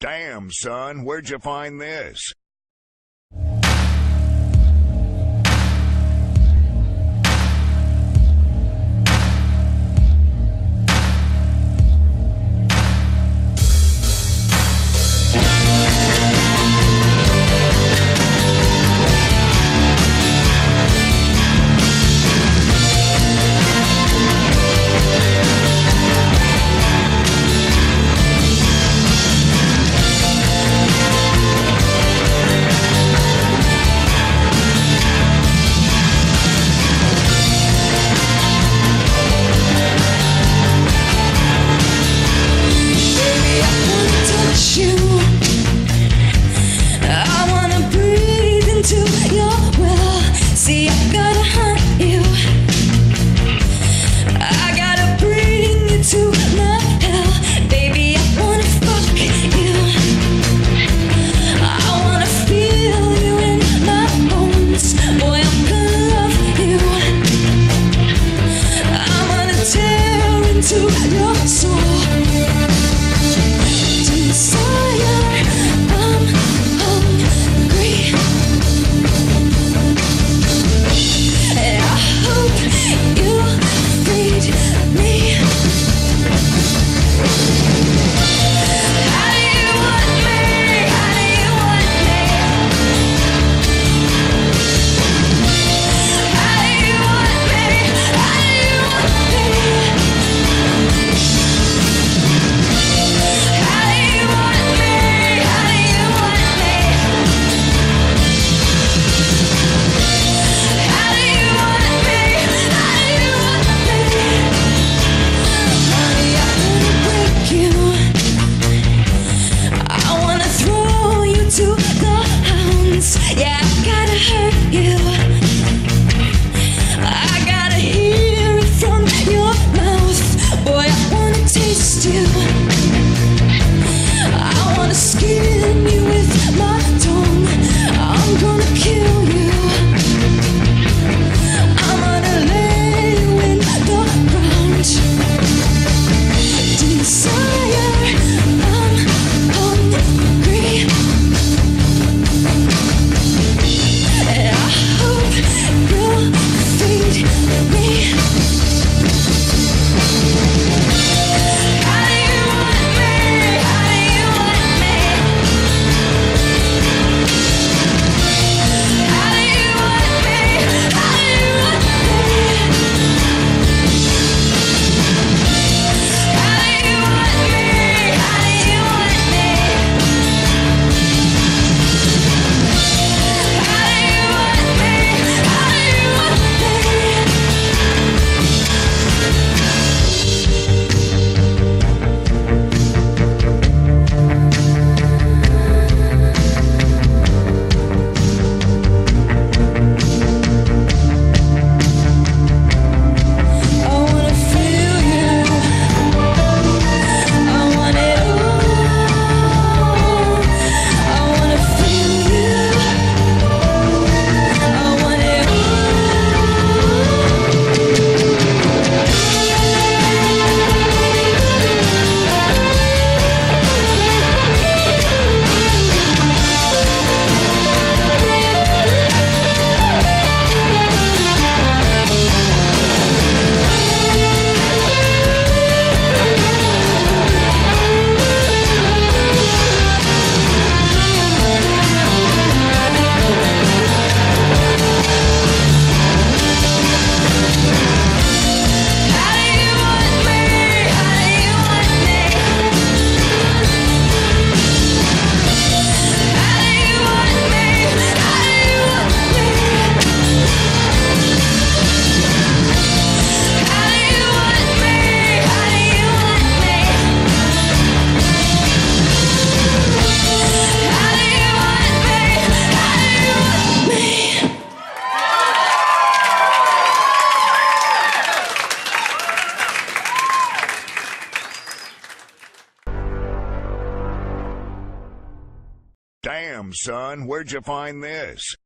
Damn, son, where'd you find this? See, I gotta hunt you. I gotta bring you to my hell. Baby, I wanna fuck you. I wanna feel you in my bones. Boy, I'm gonna love you. I'm gonna tear into your soul. Desire, I'm hungry. Yeah, I gotta hurt you. I gotta hear it from your mouth. Boy, I wanna taste you. I wanna skin you with my tongue. I'm gonna kill you. I'm gonna lay you in the ground. Desire, I'm hungry. Damn, son, where'd you find this?